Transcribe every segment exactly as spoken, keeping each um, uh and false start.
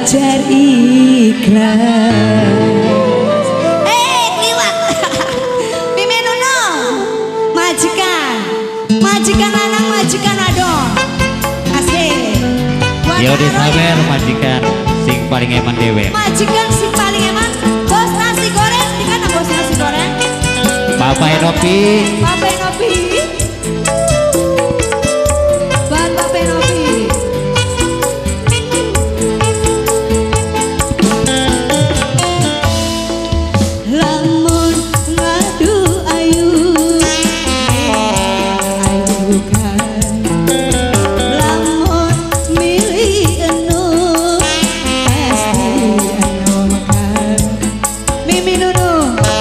belajar ikhlas. Eh, kliwat. Mimin Nuno, majikan, majikan lanang, majikan adon. Asik. Ya udah sabar majikan, sing paling eman dewe. Majikan sing paling eman, bos nasi goreng, di mana bos nasi goreng? Papa Enopi. Papa Enopi. Buat Papa Enopi. Lamun ngadu ayu, ayu kan. Lamun milih enu, pasti enu makan. Mimi Nuno.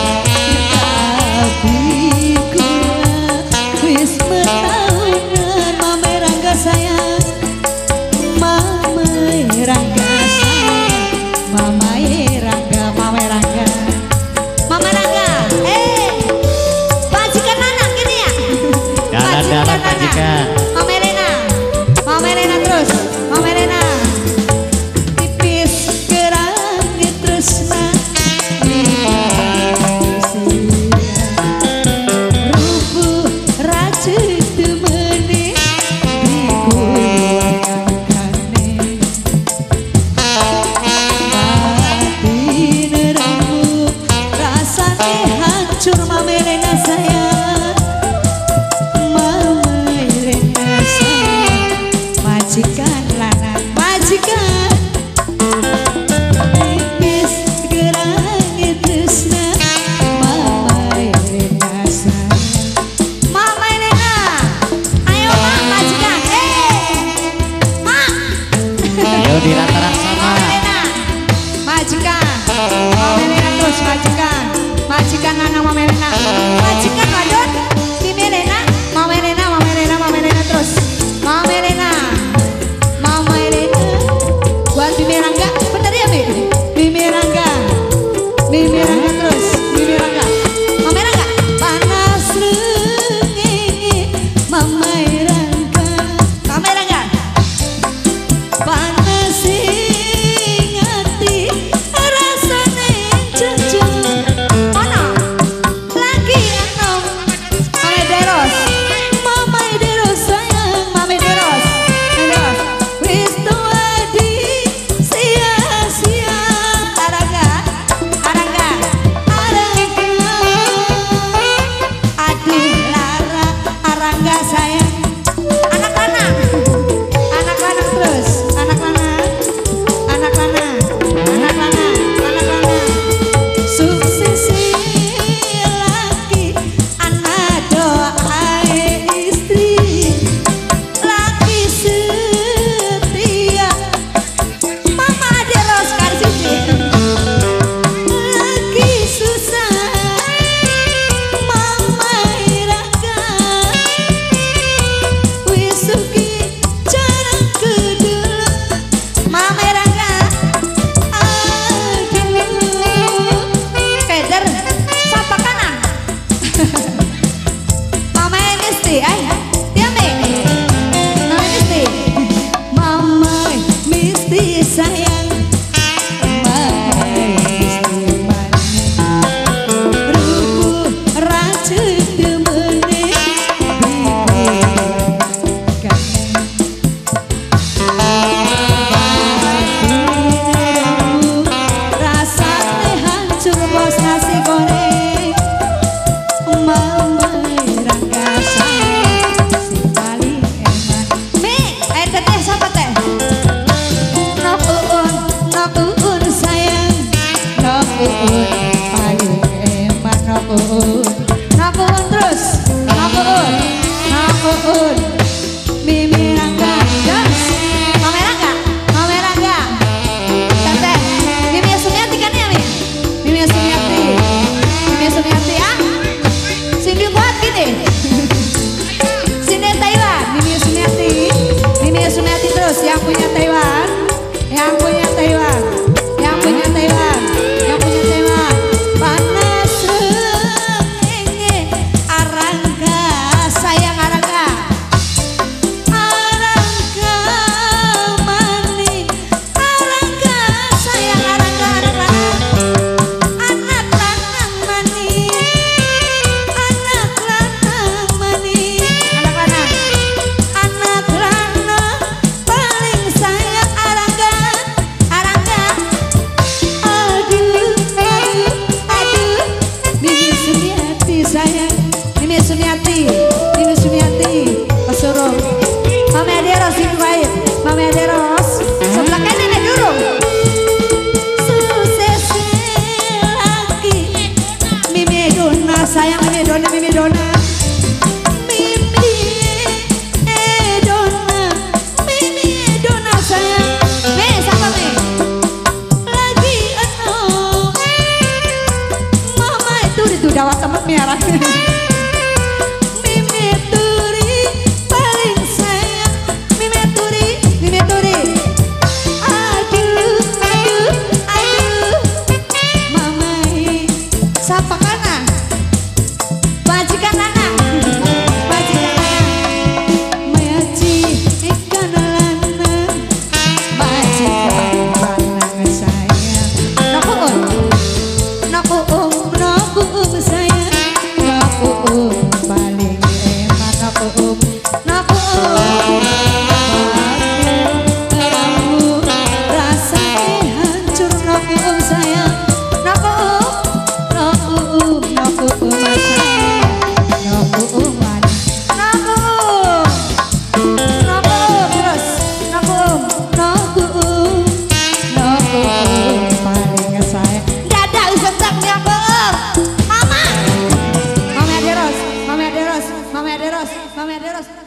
Tapi kula wis metahunan Mama Rangga sayang, Mama Rangga sayang, Mama Rangga, Mama Rangga, Mama Rangga. Eh, majikan anak gini ya? Jalan-jalan majikan. Mama Elena, Mama Elena terus, Mama Elena. Tipis kerangit terus mah. Rubuh racun temene dikuangkane. Batin rambut rasane hancur Mama Elena sayang, Mama Elena sayang, majikan lanang, majikan. Tipis gerangit tresna Mama Elena sayang, Mama Elena. Ayo mak, majikan. Eh, mak. Ayo di rata-rata sama. Mama Elena, majikan. Mama Elena terus majikan, majikan lanang Mama Elena, majikan wadon. Mimi Elena, Mama Elena, Mama Elena, Mama Elena terus, Mama Elena, Mama Elena. Buat Mimi Rangga, bener ya Mi? Mimi Rangga, Mimi Rangga terus, Mimi Rangga, Mama Rangga. Panas rengenge, Mama Rangga, Mama Rangga. Panas ing ati, rasane jujur. Mana? Lagi anom, Mama Deros, Mama Deros sayang, Mama Deros, Deros. Wis tua di sia-sia. Arangga, Arangga, Arangga. Aduh Lara, Arangga sayang. Anak-anak, anak-anak terus, anak-anak, anak-anak, anak-anak, anak-anak. Sukses laki, anak doa istri, laki setia, Mama Deros Karsidi. Laki susah, Mama Rangga. Wis sugi jarang kedua, Mama Rangga. Aduh, Peder, sapa kanan. Mama Misti, ay, dia Mi. Mama Misti, Mama Misti sayang, Mama Misti manis. Rubuh racun temene dikuangkane. Rasane hancur bos nasi goreng, Mama Rangga sayang, si paling eman. Mi, eh teteh siapa teh? Nok uun, nok uun sayang, nok uun paling eman, nok uun, nok uun terus, nok uun, nok uun. Mimi Rangga, yes. Mama Rangga, Mama Rangga. Teteh, Mimi Sumiati kan ya Mi? Mimi Sumiati, Mimi Sumiati ah. Sini buat gini. Sini Taiwan, Mimi Sumiati, Mimi Sumiati terus yang punya Taiwan, yang punya Taiwan, yang punya Taiwan, yang punya Taiwan. Panas rengenge, Arangga sayang Arangga. merah. Mimi Turi paling sayang. Mimi Turi, Mimi Turi. Aduh, aduh, aduh. Mamai, siapa kana? Majikan anak, majikan anak. Mayaji ikan lanang, majikan lanang sayang. Naku um, naku um, naku um sayang. Naku um paling enak. Naku um, naku um. Kamu rasanya hancur. Naku um sayang. Naku um, naku um, naku um sayang. Naku um, naku um, naku um terus. Naku um, naku um, naku um paling sayang. Dada usap naku um. Mama, Mama Aderos, Mama Aderos, Mama Aderos, Mama Aderos.